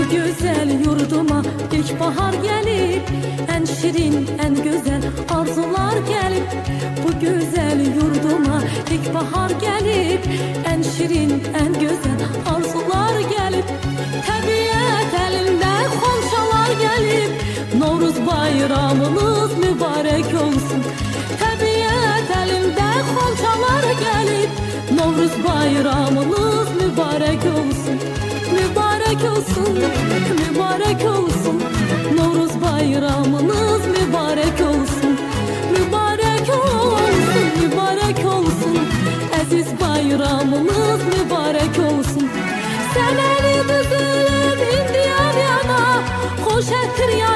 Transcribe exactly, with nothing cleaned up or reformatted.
güzel yurduma ilkbahar gelip, en şirin, en güzel arzular gelip. Bu güzel yurduma ilkbahar gelip, en şirin, en güzel arzular gelip. Təbiət elində xonçalar gelip, Novruz bayramınız mübarek olsun. Təbiət elində xonçalar gelip, Novruz bayramınız mübarek olsun. Mübarek olsun, mübarek olsun. Novruz bayramınız mübarek olsun. Mübarek olsun, mübarek olsun. Aziz bayramınız mübarek olsun. Sen eli düzülüp indiyan yana, hoş ettir ya